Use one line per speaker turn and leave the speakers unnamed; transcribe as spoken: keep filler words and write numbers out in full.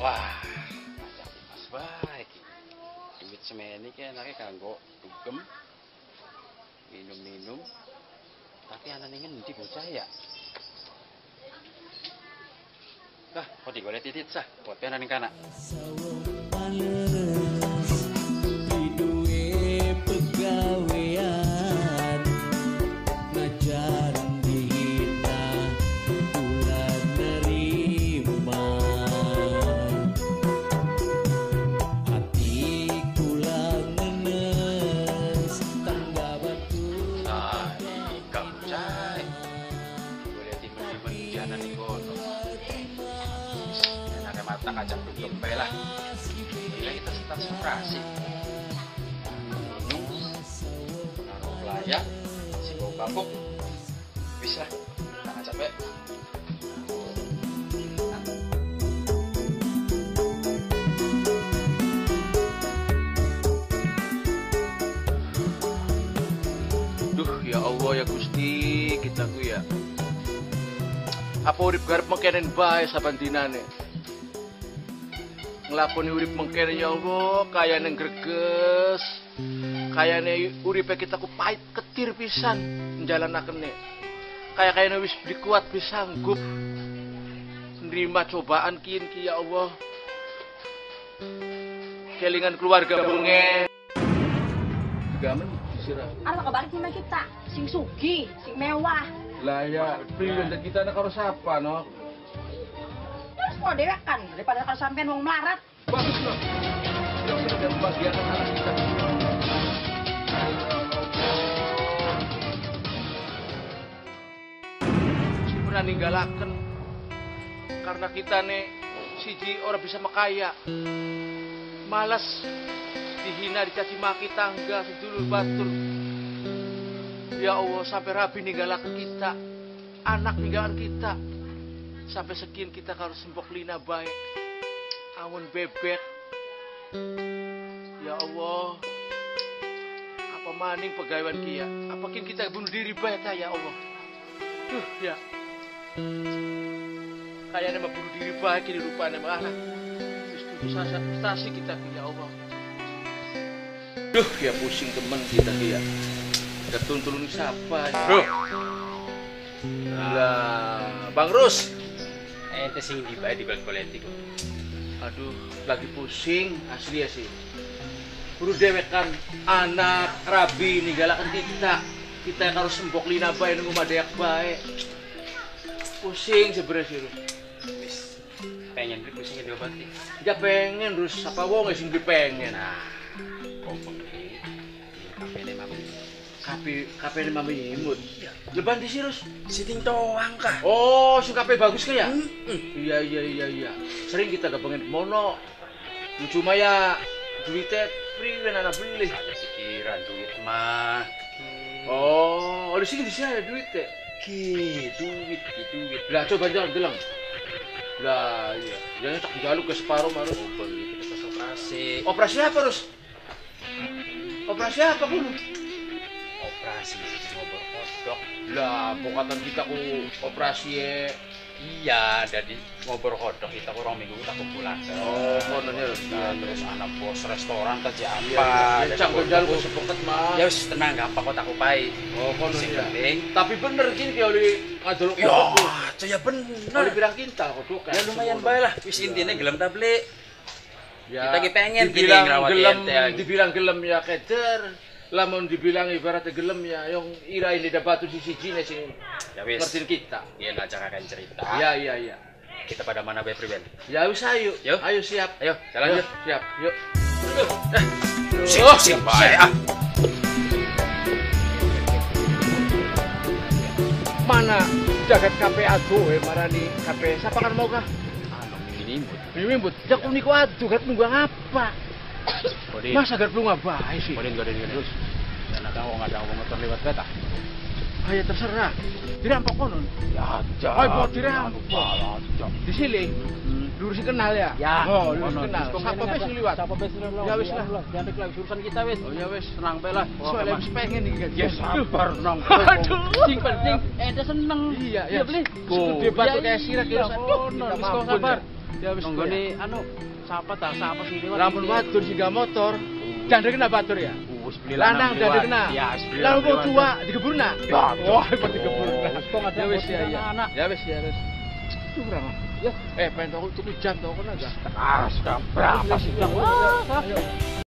Wah, Mas baik. Duit semeni ki enake kanggo dugem, minum-minum. Tapi anane ngendi bocah ya? Lah, kok digolek titit sah, buat penan ning kana. Ngajak dugem bae lah. Bila kita tetap operasi. Naruh pelayan, si bau kapuk. Wis lah, kita ngajak bae. Duh, ya Allah ya Gusti, kita ku ya. Apa urip garep mengkenen bae saben dinane. Ngelakoni urip mengkene ya Allah, kayane greges. Kayane uripe kita ku pahit ketir pisan njalanakene. Kaya kayane wis dikuat wis sanggup nerima cobaan kian ki ya Allah. Kelingan keluarga bunge. Gamen disirah.
Arep kabare dina kita, sing sugih, sing mewah.
Lah ya, pilihan kita karo sapa no?
Mau dewek kan daripada kalau sampean wong melarat.
Bagus loh. Yang sudah bagian anak kita. Si pernah ninggalaken karena kita nih siji orang bisa makaya. Malas dihina dicaci maki tangga sedulur batur. Ya Allah sampai rabi ninggalaken kita. Anak ninggalaken kita. Sampai sekian kita harus sembok lina baik. Amun bebek. Ya Allah. Apa maning pegawaian kia? Apa kin kita bunuh diri baik ya Allah. Duh ya. Kayaknya mah bunuh diri baik ini rupanya mah. Terus putus stasi kita ya Allah. Duh ya pusing teman kita kia. Kita tuntulun siapa ya? Bro. Lah, Bang Rus. Ente sing di bae di balik-balik kok. Aduh, lagi pusing asli ya sih. Buru dewek kan anak rabi ninggalaken kita. Kita harus sembok lina bae nunggu madeak bae. Pusing sebenarnya sih. Wis pengen pusing diobati. Enggak pengen terus apa wong sing dipengen. Nah, kok pengen. Kapene mami. Kape kapene mami imut. Leban di sirus. Siting toang kah? Oh, si kape bagus kah ya? Hmm. Iya iya iya iya. Sering kita gabungin mono. Cuma ya duitnya free kan anak beli. Ada pikiran duit mah. Oh, oleh sini di sini ada duit teh. Ki, duit, ki duit. Lah coba jalan gelang. Lah iya. Jangan tak jaluk ke separuh marus. Oh, kita pas operasi. Operasi apa, Rus? Operasi apa kudu? Operasi ngobor kodok. Lah, pokoknya kita ku operasi ya. Iya, jadi ngobor kodok kita kurang minggu tak kumpulan. Oh, kononnya nah, terus anak bos restoran kerja apa? Ya, canggung jalu sepoket mah. Ya wis tenang, gampang kok tak upai. Oh, kononnya. Tapi bener gini ki oli ngadol kodok. Ya, ya bener. Oli pirang kintal kodok. Ya lumayan bae lah. Wis intine gelem ta beli. Ya, kita ki pengen gini ngrawat gelem, dibilang gelem ya keder. Lamun dibilang ibaratnya gelem ya, yang ira ini ada batu di sijine sing ngertiin kita. Iya ngajak akan cerita. Iya iya iya. Kita pada mana bae priben? Ya wis ayo. Yuk. Ayo siap. Ayo jalan yuk. Siap. Yuk. Siap siap bae ah. Mana jagat K P aduh eh marani K P siapa kan mau kah? Anu minimbut. Minimbut. Jak niku aduh gat nunggu apa? Masa gak perlu ngapain sih? Kodin, kodin, kodin. Terus? Karena kamu nggak ada motor lewat kereta. Ah ya terserah. Dirampok konon? Ya, jangan. Oh, mau dirampok. Di sini? Lurus kenal ya? Ya. Oh, lurus kenal. Siapa bes yang lewat? Siapa bes yang lewat? Ya wis lah. Jangan lagi urusan kita wis. Oh ya wis, tenang bae lah. Soalnya wis pengen nih kan. Ya sabar nang. Aduh. Sing penting ente seneng. Iya, ya beli. Gede batu kayak sirah kira. Kita sabar. Ya wis
Nonggone anu sapa ta? Sapa sing lewat?
lamun wadur singga motor. Jandre kena batur ya.
Wis beli
Lanang jandre kena.
Ya wis beli.
Lalu mau tua digeburna. Wah, kok digeburna.
Kok ada
Ya wis ya ya.
anak.
Ya wis ya wis. Tuh kurang. Ya, eh pengen tuku jam toko kan enggak?
Ah, sudah berapa sih? Ayo.